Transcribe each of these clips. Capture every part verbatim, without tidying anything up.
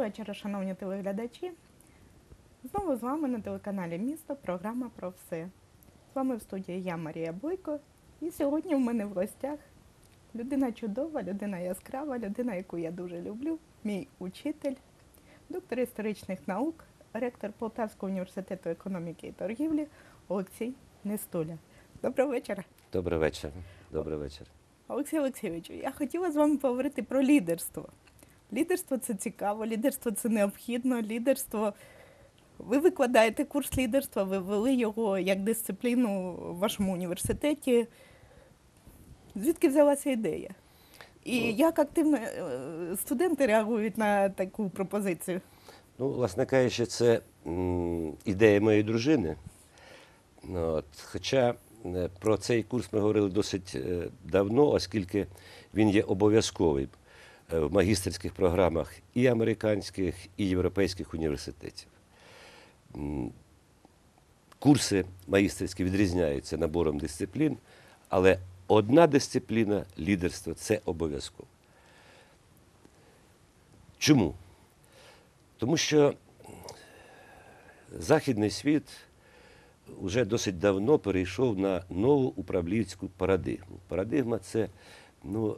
вечора, шановні телеглядачі. Знову з вами на телеканалі «Місто» програма «Про все». З вами в студії я, Марія Бойко. І сьогодні в мене в гостях людина чудова, людина яскрава, людина, яку я дуже люблю, мій учитель, доктор історичних наук, ректор Полтавського університету економіки і торгівлі Олексій Нестуля. Доброго вечора. Добрий вечір. Добрий вечір. Олексій Олексійовичу, я хотіла з вами поговорити про лідерство. Лідерство – це цікаво, лідерство – це необхідно, лідерство… Ви викладаєте курс лідерства, ви ввели його як дисципліну в вашому університеті. Звідки взялася ідея? І Ну, як активно е, студенти реагують на таку пропозицію? Ну, власне кажучи, це м, ідея моєї дружини. Ну, От, хоча е, про цей курс ми говорили досить е, давно, оскільки він є обов'язковий е, в магістерських програмах і американських, і європейських університетів. М, Курси магістерські відрізняються набором дисциплін, але одна дисципліна – лідерство – це обов'язково. Чому? Тому що західний світ вже досить давно перейшов на нову управлінську парадигму. Парадигма – це, ну,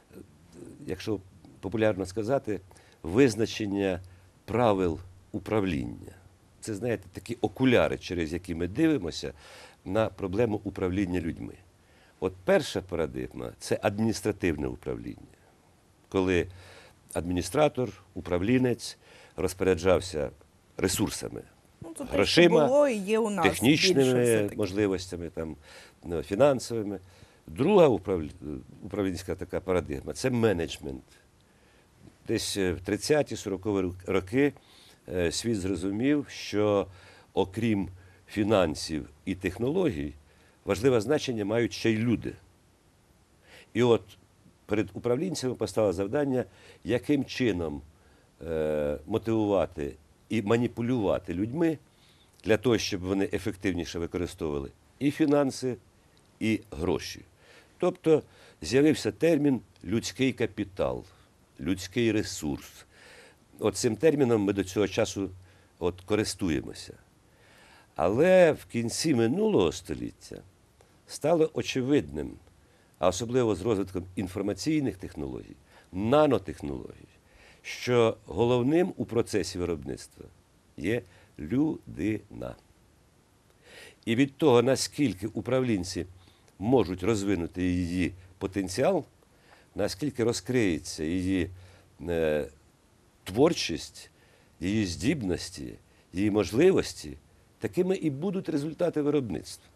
якщо популярно сказати, визначення правил управління. Це, знаєте, такі окуляри, через які ми дивимося на проблему управління людьми. От перша парадигма – це адміністративне управління, коли адміністратор, управлінець розпоряджався ресурсами, Ну, це те, грошима, що було і є у нас більше технічними все-таки. можливостями, там, ну, фінансовими. Друга управлі... управлінська така парадигма – це менеджмент. Десь в тридцяті-сорокові роки е, світ зрозумів, що окрім фінансів і технологій, важливе значення мають ще й люди. І от перед управлінцями постало завдання, яким чином е, мотивувати і маніпулювати людьми для того, щоб вони ефективніше використовували і фінанси, і гроші. Тобто з'явився термін «людський капітал», «людський ресурс». От цим терміном ми до цього часу от користуємося. Але в кінці минулого століття стало очевидним, а особливо з розвитком інформаційних технологій, нанотехнологій, що головним у процесі виробництва є людина. І від того, наскільки управлінці можуть розвинути її потенціал, наскільки розкриється її е, творчість, її здібності, її можливості, такими і будуть результати виробництва.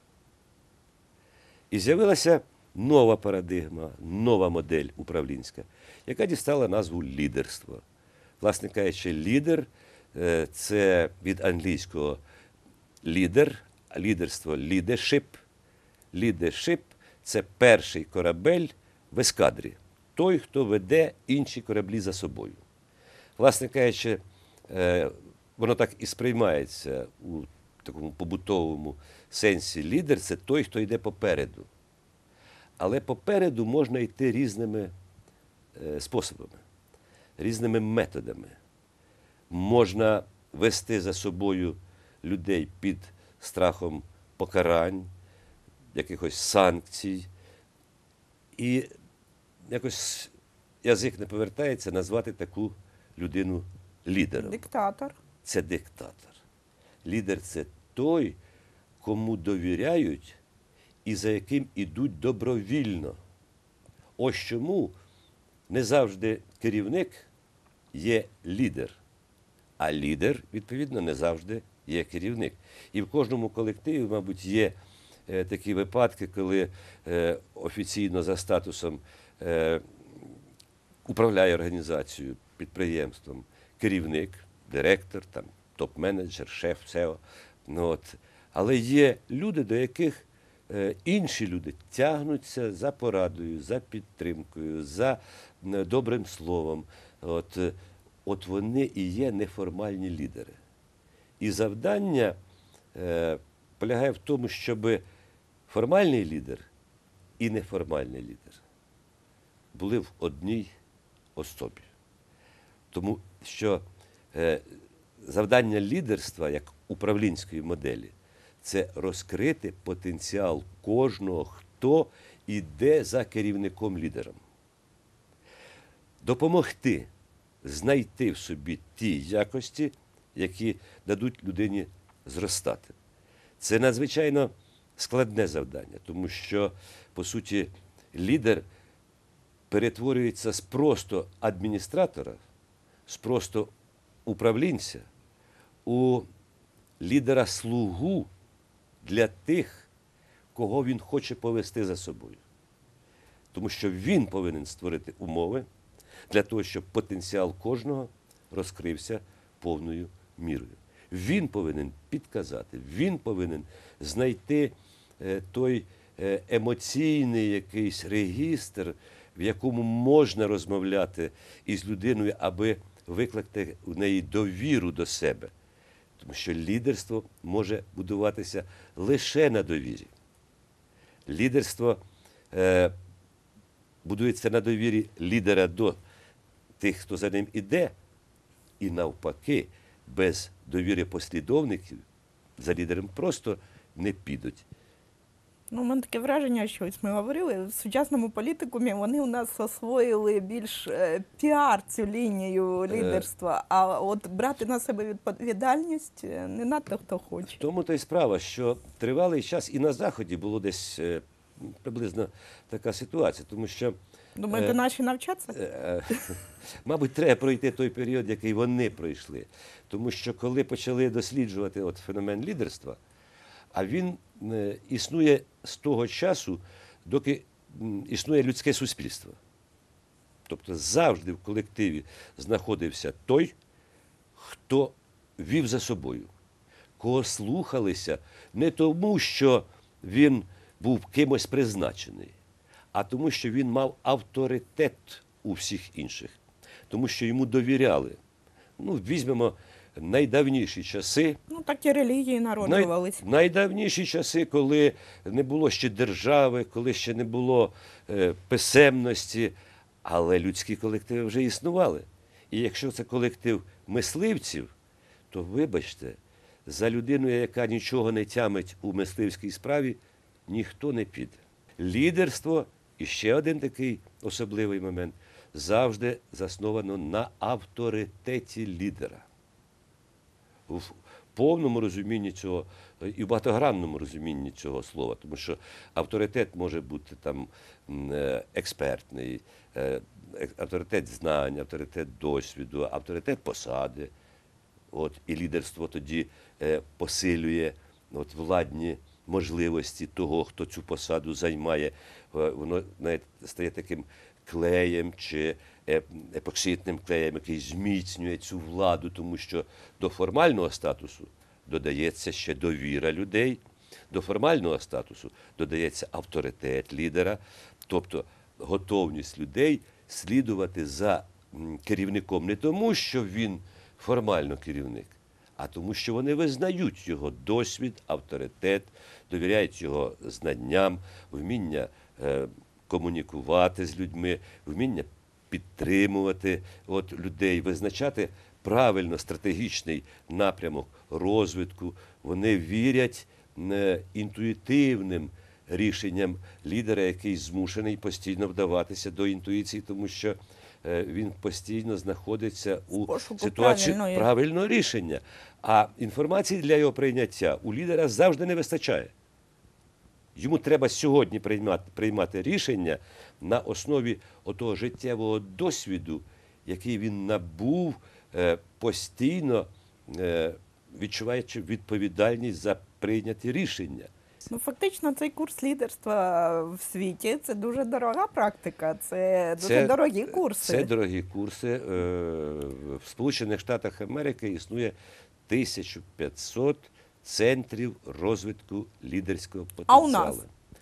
І з'явилася нова парадигма, нова модель управлінська, яка дістала назву лідерство. Власне кажучи, лідер – це від англійського лідер, а лідерство – leadership. Leadership – це перший корабель в ескадрі. Той, хто веде інші кораблі за собою. Власне кажучи, воно так і сприймається у такому побутовому сенсі. Лідер – це той, хто йде попереду. Але попереду можна йти різними способами, різними методами. Можна вести за собою людей під страхом покарань, якихось санкцій. І якось язик не повертається назвати таку людину лідером. Диктатор. Це диктатор. Лідер – це той, кому довіряють і за яким ідуть добровільно. Ось чому не завжди керівник є лідер, а лідер, відповідно, не завжди є керівник. І в кожному колективі, мабуть, є е, такі випадки, коли е, офіційно за статусом е, управляє організацією, підприємством керівник, директор, там, топ-менеджер, шеф, сео. Ну, от. Але є люди, до яких е, інші люди тягнуться за порадою, за підтримкою, за е, добрим словом. От, е, от вони і є неформальні лідери. І завдання е, полягає в тому, щоб формальний лідер і неформальний лідер були в одній особі. Тому що е, завдання лідерства як управлінської моделі – це розкрити потенціал кожного, хто іде за керівником-лідером. Допомогти знайти в собі ті якості, які дадуть людині зростати. Це надзвичайно складне завдання, тому що, по суті, лідер перетворюється з просто адміністратора, з просто управлінця у лідера-слугу для тих, кого він хоче повести за собою. Тому що він повинен створити умови для того, щоб потенціал кожного розкрився повною мірою. Він повинен підказати, він повинен знайти е, той е, емоційний якийсь регістр, в якому можна розмовляти із людиною, аби викликати в неї довіру до себе. Тому що лідерство може будуватися лише на довірі. Лідерство е, будується на довірі лідера до тих, хто за ним іде, і навпаки, без довіри послідовників за лідером просто не підуть. Ну, у мене таке враження, що ось ми говорили, в сучасному політикумі вони у нас освоїли більш е, піар цю лінію лідерства, а от брати на себе відповідальність е, не надто хто хоче. В тому то й справа, що тривалий час і на Заході було десь е, приблизно така ситуація, тому що Думаєте, Е, наші навчаться? Е, Мабуть, треба пройти той період, який вони пройшли. Тому що коли почали досліджувати от феномен лідерства, а він е, існує з того часу, доки м, існує людське суспільство. Тобто завжди в колективі знаходився той, хто вів за собою, кого слухалися не тому, що він був кимось призначений, а тому, що він мав авторитет у всіх інших, тому що йому довіряли. Ну, візьмемо найдавніші часи. Ну, так і релігії народжувались. Най... Найдавніші часи, коли не було ще держави, коли ще не було е, писемності, але людські колективи вже існували. І якщо це колектив мисливців, то, вибачте, за людиною, яка нічого не тямить у мисливській справі, ніхто не піде. Лідерство, і ще один такий особливий момент, завжди засновано на авторитеті лідера. В повному розумінні цього, і в багатогранному розумінні цього слова, тому що авторитет може бути там експертний, авторитет знань, авторитет досвіду, авторитет посади. От, і лідерство тоді посилює от, владні можливості того, хто цю посаду займає. Воно навіть стає таким клеєм чи епоксидним клеєм, який зміцнює цю владу, тому що до формального статусу додається ще довіра людей, до формального статусу додається авторитет лідера, тобто готовність людей слідувати за керівником не тому, що він формально керівник, а тому, що вони визнають його досвід, авторитет, довіряють його знанням, вміння е, комунікувати з людьми, вміння підтримувати от, людей, визначати правильно стратегічний напрямок розвитку. Вони вірять е, інтуїтивним рішенням лідера, який змушений постійно вдаватися до інтуїції, тому що е, він постійно знаходиться у Пошуку ситуації правильної. правильного рішення. А інформації для його прийняття у лідера завжди не вистачає. Йому треба сьогодні приймати, приймати рішення на основі отого життєвого досвіду, який він набув, е, постійно е, відчуваючи відповідальність за прийняті рішення. Ну, фактично, цей курс лідерства в світі – це дуже дорога практика, це дуже Це- дорогі курси. Це дорогі курси. Е, В Сполучених Штатах Америки існує тисяча п'ятсот центрів розвитку лідерського А потенціалу. у нас?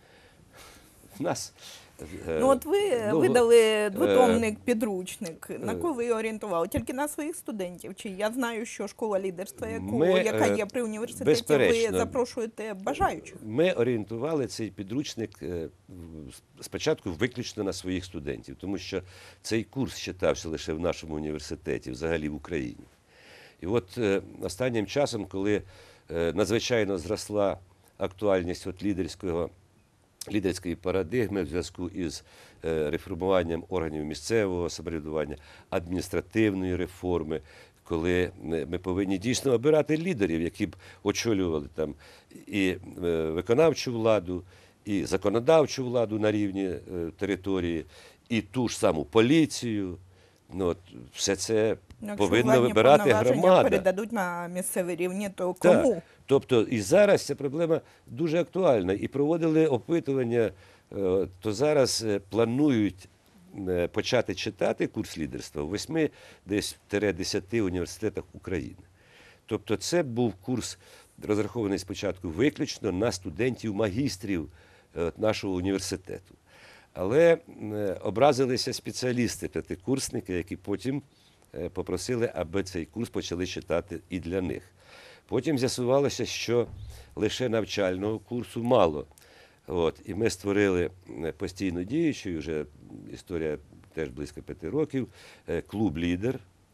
У нас е, Ну, от ви ну, видали двотомник, підручник. На кого ви орієнтували? Тільки на своїх студентів? Чи я знаю, що школа лідерства, яку, Ми, яка е, є при університеті, ви безперечно. запрошуєте бажаючих? Ми орієнтували цей підручник е, в- спочатку виключно на своїх студентів, тому що цей курс читався лише в нашому університеті, взагалі в Україні. І от е, останнім часом, коли е, надзвичайно зросла актуальність от лідерського, лідерської парадигми в зв'язку із е, реформуванням органів місцевого самоврядування, адміністративної реформи, коли ми ми повинні дійсно обирати лідерів, які б очолювали там і е, виконавчу владу, і законодавчу владу на рівні е, території, і ту ж саму поліцію. Ну, от, все це Якщо повинна владні вибирати повноваження громада. передадуть на місцевий рівні, то Так. кому? Тобто і зараз ця проблема дуже актуальна. І проводили опитування, е, то зараз е, планують е, почати читати курс лідерства в восьми десь десяти університетах України. Тобто це був курс, розрахований спочатку виключно на студентів-магістрів е, нашого університету. Але е, образилися спеціалісти, п'ятикурсники, які потім е, попросили, аби цей курс почали читати і для них. Потім з'ясувалося, що лише навчального курсу мало. От, і ми створили е, постійно діючий, вже історія теж близько п'яти років, е, клуб «Лідер»,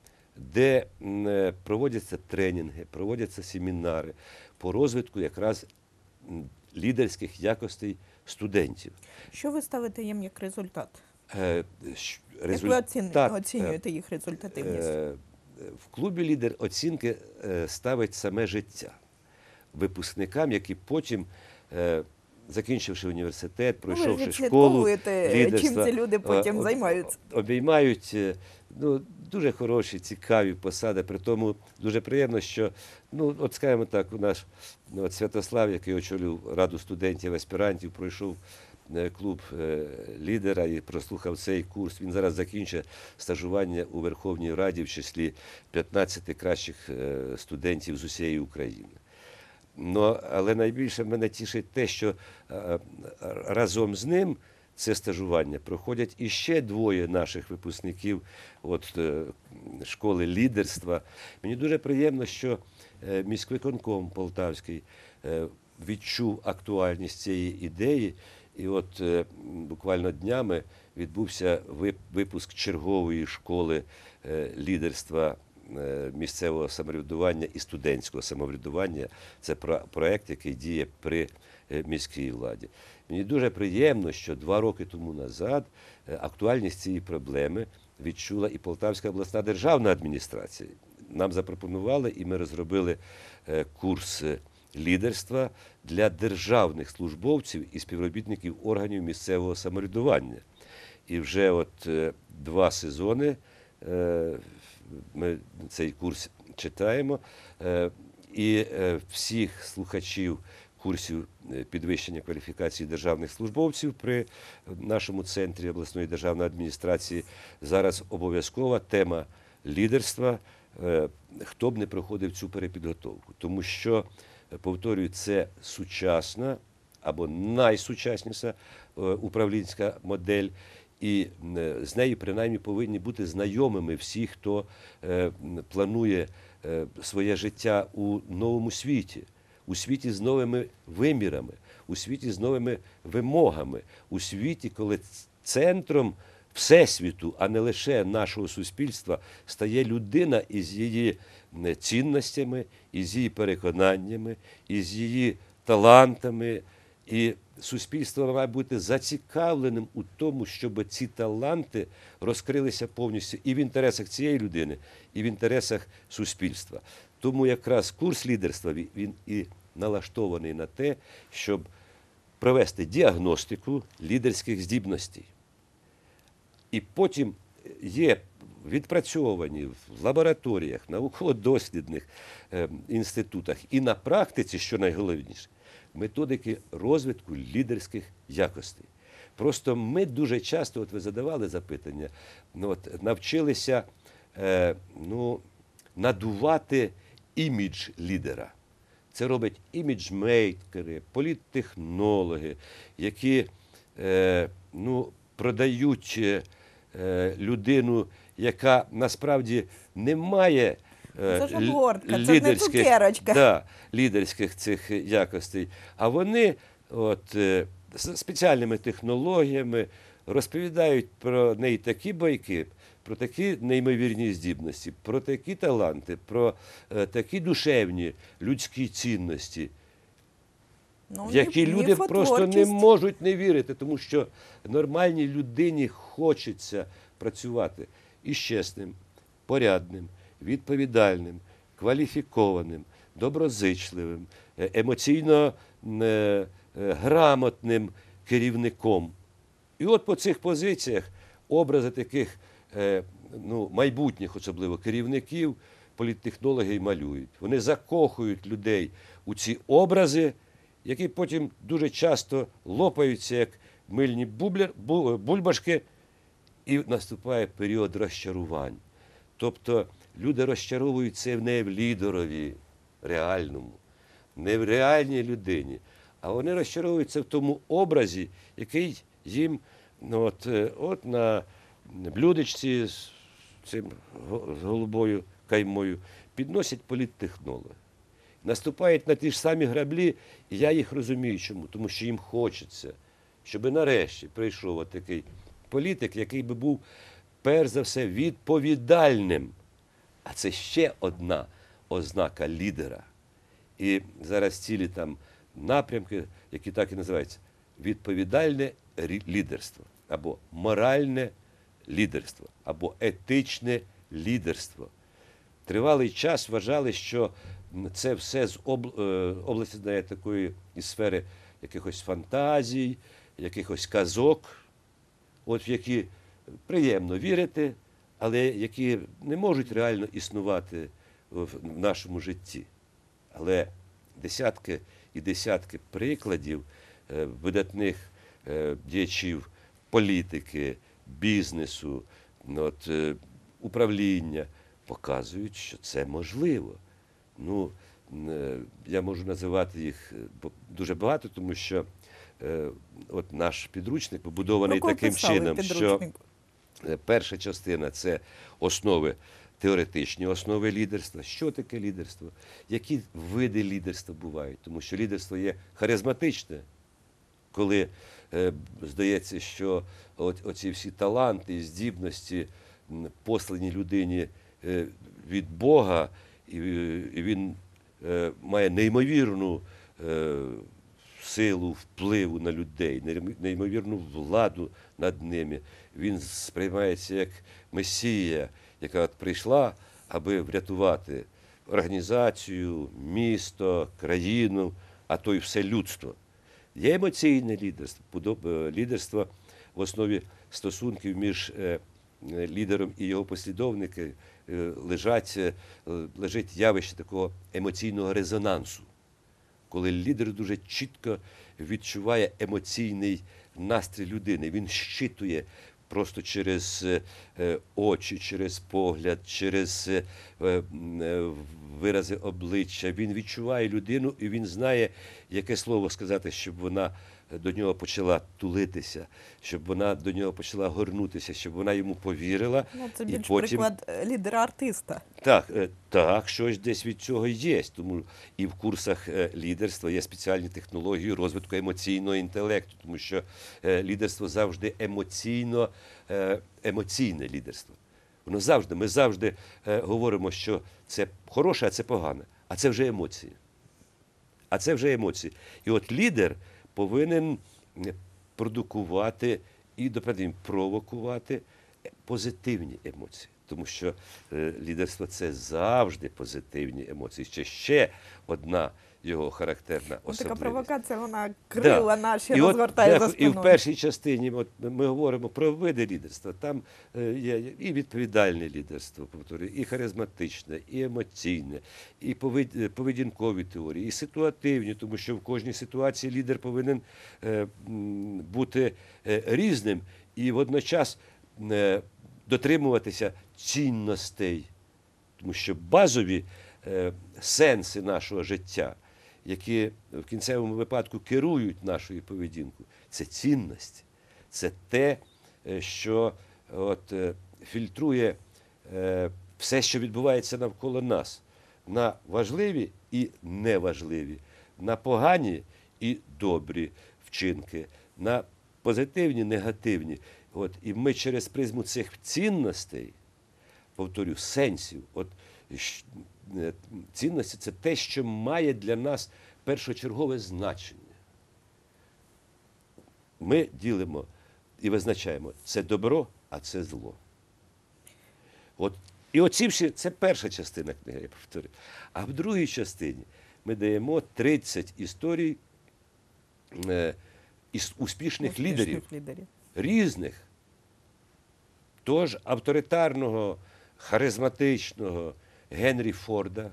де м, е, проводяться тренінги, проводяться семінари по розвитку якраз м, лідерських якостей студентів. Що ви ставите їм як результат? Е, щ- Як ви оцін- результат, е, оцінюєте їх результативність? Е, В клубі «Лідер» оцінки е, ставить саме життя випускникам, які потім, е, закінчивши університет, Ну, ви пройшовши ж школу відслідковуєте, чим лідерства, ці люди потім е, займаються. обіймають е, ну, дуже хороші, цікаві посади. При тому дуже приємно, що, ну, от скажімо так, у нас ну, от Святослав, який очолив Раду студентів, аспірантів, пройшов е, клуб е, «Лідера» і прослухав цей курс. Він зараз закінчує стажування у Верховній Раді в числі п'ятнадцяти кращих е, студентів з усієї України. Но, але найбільше мене тішить те, що е, разом з ним це стажування проходять іще двоє наших випускників от, е, школи лідерства. Мені дуже приємно, що е, міськвиконком Полтавський е, відчув актуальність цієї ідеї. І от е, буквально днями відбувся вип- випуск чергової школи е, лідерства е, місцевого самоврядування і студентського самоврядування. Це про- проект, який діє при е, міській владі. Мені дуже приємно, що два роки тому назад е, актуальність цієї проблеми відчула і Полтавська обласна державна адміністрація. Нам запропонували, і ми розробили е, курс е, лідерства для державних службовців і співробітників органів місцевого самоврядування. І вже от е, два сезони е, ми цей курс читаємо, е, і е, всіх слухачів курсів е, підвищення кваліфікації державних службовців при нашому центрі обласної державної адміністрації зараз обов'язкова тема лідерства, е, хто б не проходив цю перепідготовку. Тому що, повторюю, це сучасна або найсучасніша е, управлінська модель, і е, з нею принаймні повинні бути знайомими всі, хто е, планує е, своє життя у новому світі, у світі з новими вимірами, у світі з новими вимогами, у світі, коли центром Всесвіту, а не лише нашого суспільства, стає людина із її цінностями, із її переконаннями, із її талантами. І суспільство має бути зацікавленим у тому, щоб ці таланти розкрилися повністю і в інтересах цієї людини, і в інтересах суспільства. Тому якраз курс лідерства, він і налаштований на те, щоб провести діагностику лідерських здібностей. І потім є відпрацьовані в лабораторіях, науково-дослідних е, інститутах і на практиці, що найголовніше, методики розвитку лідерських якостей. Просто ми дуже часто, от ви задавали запитання, ну, от, навчилися е, ну, надувати імідж лідера. Це роблять іміджмейкери, політтехнологи, які е, ну, продають е, людину, яка насправді не має е, Це ж обгортка, це ж не лідерських, цукерочка. да, лідерських цих якостей. А вони от, е, з спеціальними технологіями розповідають про неї такі байки, про такі неймовірні здібності, про такі таланти, про е, такі душевні людські цінності, Ну, в які міф- люди просто не міфотворчість. можуть не вірити, тому що нормальній людині хочеться працювати із чесним, порядним, відповідальним, кваліфікованим, доброзичливим, е, емоційно е, е, грамотним керівником. І от по цих позиціях образи таких е, ну, майбутніх, особливо керівників, політтехнологи й малюють. Вони закохують людей у ці образи, які потім дуже часто лопаються, як мильні бублер, бу- бульбашки, і наступає період розчарувань. Тобто люди розчаровуються не в лідерові реальному, не в реальній людині, а вони розчаровуються в тому образі, який їм ну, от, е, от на блюдечці з цим го- з голубою каймою підносять політтехнологи. Наступають на ті ж самі граблі, і я їх розумію чому. Тому що їм хочеться, щоб нарешті прийшов от такий політик, який би був, перш за все, відповідальним. А це ще одна ознака лідера. І зараз цілі там напрямки, які так і називаються, відповідальне рі- лідерство, або моральне лідерство, або етичне лідерство. Тривалий час вважали, що це все з об- е, області знає, такої із сфери якихось фантазій, якихось казок, от в які приємно вірити, але які не можуть реально існувати в в нашому житті. Але десятки і десятки прикладів е, видатних е, діячів політики, бізнесу, ну, от, е, управління показують, що це можливо. Ну, е, я можу називати їх е, бо- дуже багато, тому що е, от наш підручник побудований Про кого таким писали чином, що підручник? Е, перша частина – це основи, теоретичні основи лідерства. Що таке лідерство? Які види лідерства бувають? Тому що лідерство є харизматичне, коли е, здається, що от, оці всі таланти і здібності м, послані людині е, від Бога, і, і він е, має неймовірну е, силу впливу на людей, нейм- неймовірну владу над ними. Він сприймається як месія, яка от прийшла, аби врятувати організацію, місто, країну, а то й все людство. Є емоційне лідерство, подоб- е, лідерство в основі стосунків між е, е, лідером і його послідовники е, лежать, е, лежить явище такого емоційного резонансу, коли лідер дуже чітко відчуває емоційний настрій людини. Він щитує просто через е, е, очі, через погляд, через е, е, м, е, вирази обличчя. Він відчуває людину і він знає, яке слово сказати, щоб вона до нього почала тулитися, щоб вона до нього почала горнутися, щоб вона йому повірила. Ну, це і більш потім- приклад е, лідера-артиста. Так, е, так, щось десь від цього є. Тому і в курсах е, лідерства є спеціальні технології розвитку емоційного інтелекту, тому що е, лідерство завжди емоційно, е, емоційне лідерство. Воно завжди, ми завжди е, говоримо, що це хороше, а це погане. А це вже емоції. А це вже емоції. І от лідер повинен е, продукувати і допустим, провокувати позитивні емоції. Тому що е, лідерство – це завжди позитивні емоції. Ще ще одна його характерна Ну, така особливість. провокація, вона крила Да. наші І от, розгортає за дехо- спиною. І в першій частині от, ми говоримо про види лідерства. Там е, є і відповідальне лідерство, повторюю, і харизматичне, і емоційне, і повед- е, поведінкові теорії, і ситуативні, тому що в кожній ситуації лідер повинен е, м, бути е, різним і водночас е, дотримуватися цінностей. Тому що базові е, сенси нашого життя, які в кінцевому випадку керують нашою поведінкою, це цінності. Це те, е, що от, е, фільтрує е, все, що відбувається навколо нас, на важливі і неважливі, на погані і добрі вчинки, на позитивні, негативні. От, і ми через призму цих цінностей, повторю, сенсів, от, щ- е, цінності – це те, що має для нас першочергове значення. Ми ділимо і визначаємо, це добро, а це зло. От, і оці всі, це перша частина книги, я повторю. А в другій частині ми даємо тридцять історій е, із успішних, Успішних лідерів, лідерів. різних. Тож авторитарного, харизматичного Генрі Форда,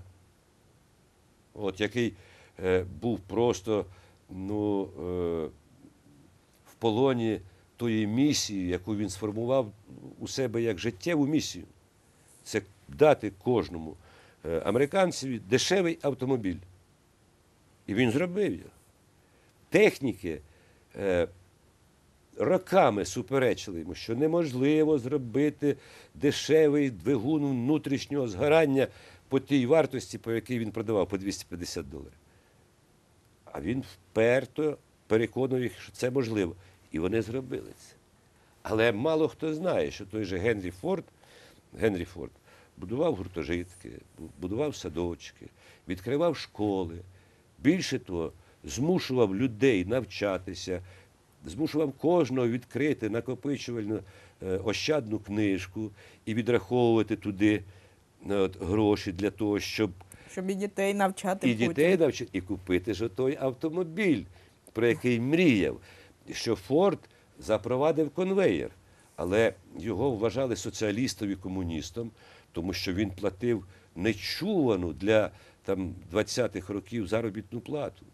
от, який е, був просто ну, е, в полоні тої місії, яку він сформував у себе як життєву місію. Це дати кожному е, американцеві дешевий автомобіль. І він зробив його. Техніки е, роками суперечили йому, що неможливо зробити дешевий двигун внутрішнього згорання по тій вартості, по якій він продавав, по двісті п'ятдесят доларів. А він вперто переконував їх, що це можливо. І вони зробили це. Але мало хто знає, що той же Генрі Форд, Генрі Форд будував гуртожитки, будував садочки, відкривав школи. Більше того, змушував людей навчатися, змушував кожного відкрити накопичувальну е, ощадну книжку і відраховувати туди е, от, гроші для того, щоб Щоб і дітей навчати і потім. дітей навчити, і купити ж той автомобіль, про який мріяв. Що Форд запровадив конвеєр, але його вважали соціалістом і комуністом, тому що він платив нечувану для там, двадцятих років заробітну плату.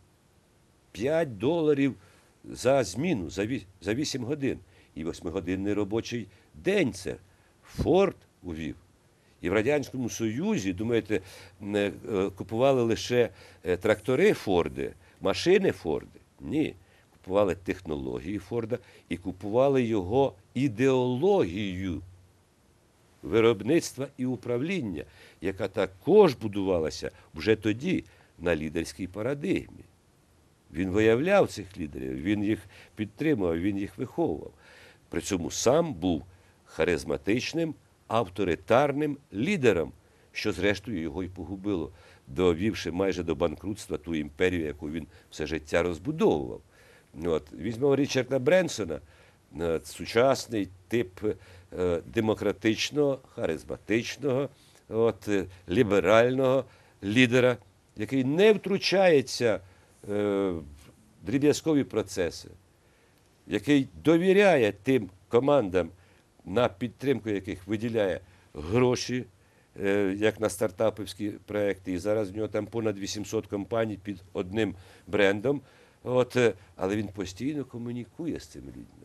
п'ять доларів за зміну, за ві- за вісім годин. І восьмигодинний робочий день це Форд увів. І в Радянському Союзі, думаєте, не, е, купували лише е, трактори Форди, машини Форди? Ні. Купували технології Форда і купували його ідеологію виробництва і управління, яка також будувалася вже тоді на лідерській парадигмі. Він виявляв цих лідерів, він їх підтримував, він їх виховував. При цьому сам був харизматичним, авторитарним лідером, що зрештою його й погубило, довівши майже до банкрутства ту імперію, яку він все життя розбудовував. От. Візьмемо Річарда Бренсона, е, сучасний тип е, демократичного, харизматичного, от, е, ліберального лідера, який не втручається е, в дріб'язкові процеси, який довіряє тим командам, на підтримку яких виділяє гроші, е, як на стартапівські проекти. І зараз в нього там понад вісімсот компаній під одним брендом. От, е, але він постійно комунікує з цими людьми.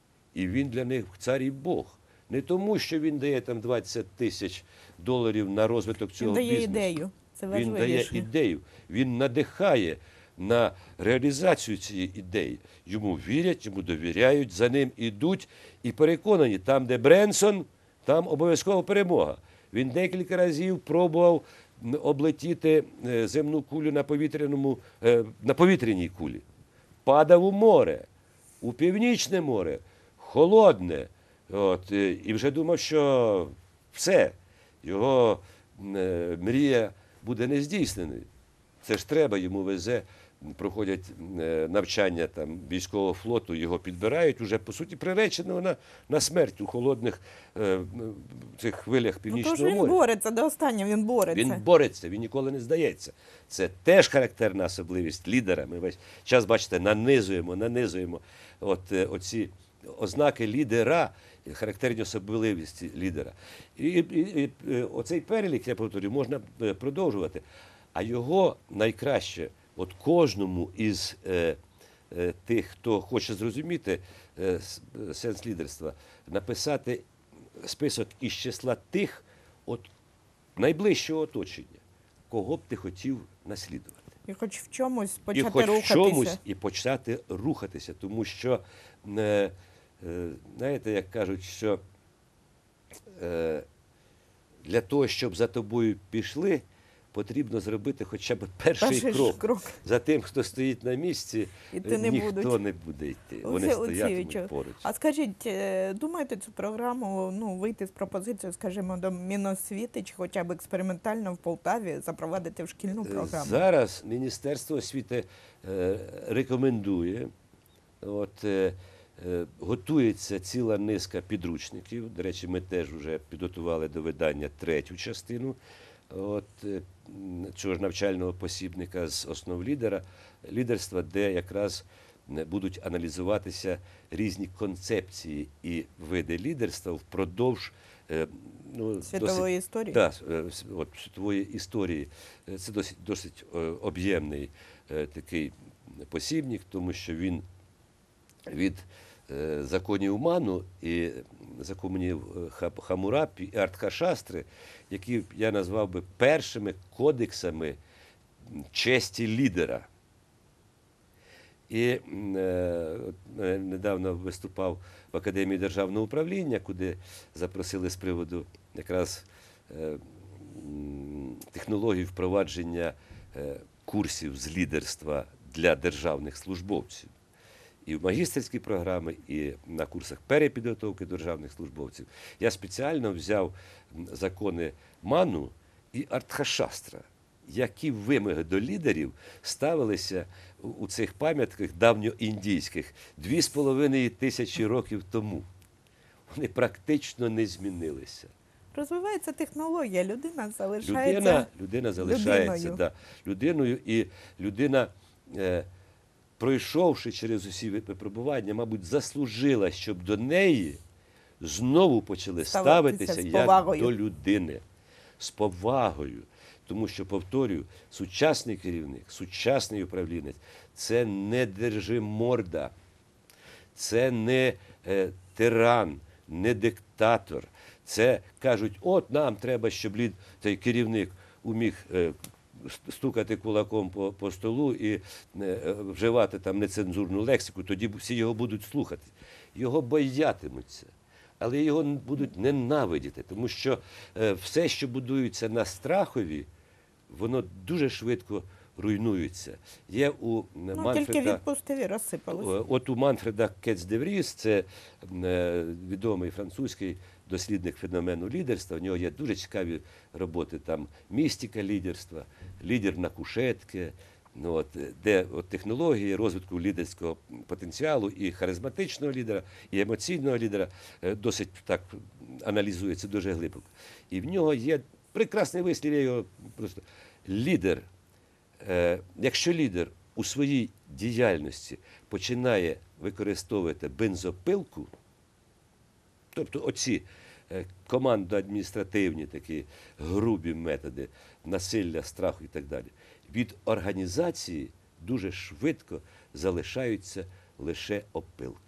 І він для них цар і Бог. Не тому, що він дає там двадцять тисяч доларів на розвиток цього Він дає бізнесу. ідею. Це Він дає важливіше. ідею. Він надихає на реалізацію цієї ідеї. Йому вірять, йому довіряють, за ним ідуть і переконані, там, де Бренсон, там обов'язково перемога. Він декілька разів пробував м, облетіти е, земну кулю на повітряному, е, на повітряній кулі. Падав у море, у Північне море, холодне. От, е, і вже думав, що все, його е, мрія буде не здійсненою. Це ж треба, йому везе, проходять е, навчання там, військового флоту, його підбирають, уже, по суті, приреченого на, на смерть у холодних е, цих хвилях Ну, Північного тож він моря. бореться до останнього, він бореться. Він бореться, він ніколи не здається. Це теж характерна особливість лідера. Ми весь час, бачите, нанизуємо, нанизуємо от, е, оці ознаки лідера, характерні особливості лідера. І, і, і е, оцей перелік, я повторю, можна е, продовжувати. А його найкраще, от кожному із е, е, тих, хто хоче зрозуміти е, с- сенс лідерства, написати список із числа тих, от найближчого оточення, кого б ти хотів наслідувати. І хоч в чомусь І почати хоч в рухатися. чомусь і почати рухатися, тому що, е, е, знаєте, як кажуть, що е, для того, щоб за тобою пішли, потрібно зробити хоча б перший, Перший ж крок. крок. За тим, хто стоїть на місці, Іти не ніхто будуть. не буде йти. Вони Олексій стоятимуть Олексійовичу, поруч. а скажіть, е, думаєте цю програму, ну, вийти з пропозицією, скажімо, до Міносвіти, чи хоча б експериментально в Полтаві запровадити в шкільну програму? Зараз Міністерство освіти е, рекомендує, от, е, е, готується ціла низка підручників. До речі, ми теж вже підготували до видання третю частину от, е, м, цього ж навчального посібника з основ лідера, лідерства, де якраз е, будуть аналізуватися різні концепції і види лідерства впродовж е, ну, Світової досить, історії? Так, е, с- от, світової історії. Е, Це досить, досить е, об'ємний е, такий посібник, тому що він від е, законів Ману і законів е, Ха- Хамурапі і Артхашастри, які я назвав би першими кодексами честі лідера. І м, е, от, е, недавно виступав в Академії державного управління, куди запросили з приводу якраз е, м, технологій впровадження е, курсів з лідерства для державних службовців. І в магістерській програмі, і на курсах перепідготовки державних службовців. Я спеціально взяв м, закони Ману і Артхашастра, які вимоги до лідерів ставилися у- у цих пам'ятках давньоіндійських дві з половиною тисячі років тому. Вони практично не змінилися. Розвивається технологія, людина залишається Людина, людина залишається людиною. да, людиною, і людина, е, пройшовши через усі випробування, мабуть, заслужила, щоб до неї знову почали Ставитися ставитися з як повагою. до людини, з повагою. Тому що, повторюю, сучасний керівник, сучасний управлінець – це не держиморда, це не е, тиран, не диктатор. Це кажуть, от нам треба, щоб лід, цей керівник уміг е, стукати кулаком по, по столу і е, вживати там нецензурну лексику, тоді всі його будуть слухати. Його боятимуться, але його будуть ненавидіти, тому що е, все, що будується на страхові, воно дуже швидко руйнується. Є у Ну, тільки Манфреда, відпустив і розсипалося. Е, От у Манфреда Кетцдевріс, це е, відомий французький дослідник феномену лідерства, в нього є дуже цікаві роботи, там містика лідерства, лідер на кушетки, ну, от, е, де от, технології розвитку лідерського потенціалу і харизматичного лідера, і емоційного лідера е, досить так аналізується дуже глибоко. І в нього є прекрасний вислів, я його просто лідер. Е, Якщо лідер у своїй діяльності починає використовувати бензопилку, тобто оці е, командно-адміністративні такі грубі методи насилля, страху і так далі, від організації дуже швидко залишаються лише опилки.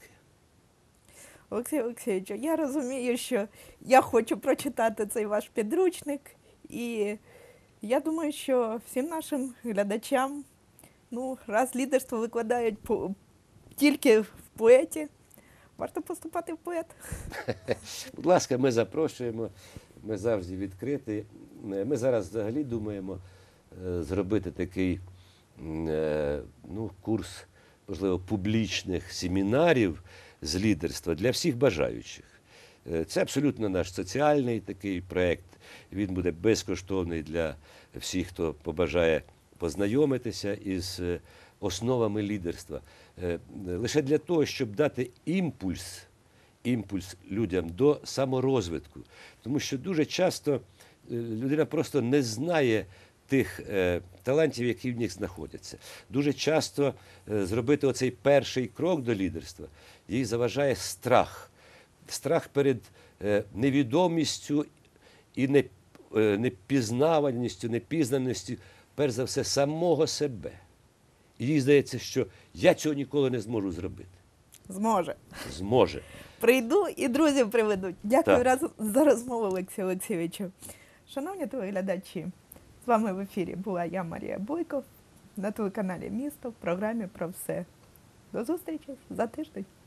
Олексій Олексійович, я розумію, що я хочу прочитати цей ваш підручник, і я думаю, що всім нашим глядачам, ну, раз лідерство викладають по, тільки в поеті, варто поступати в поет. Будь ласка, ми запрошуємо, ми завжди відкриті. Ми зараз взагалі думаємо е, зробити такий м, е, ну, курс, можливо, публічних семінарів з лідерства для всіх бажаючих. Е, Це абсолютно наш соціальний такий проєкт. Він буде безкоштовний для всіх, хто побажає познайомитися із е, основами лідерства. Е, Лише для того, щоб дати імпульс, імпульс людям до саморозвитку. Тому що дуже часто е, людина просто не знає тих е, талантів, які в них знаходяться. Дуже часто е, зробити оцей перший крок до лідерства їй заважає страх. Страх перед е, невідомістю і не, е, непізнаваністю, непізнаністю, перш за все, самого себе. І їй здається, що я цього ніколи не зможу зробити. Зможе. Зможе. Прийду і друзів приведуть. Дякую Так. раз за розмову, Олексію Олексійовичу. Шановні телеглядачі, з вами в ефірі була я, Марія Бойко, на телеканалі «Місто» в програмі «Про все». До зустрічі за тиждень.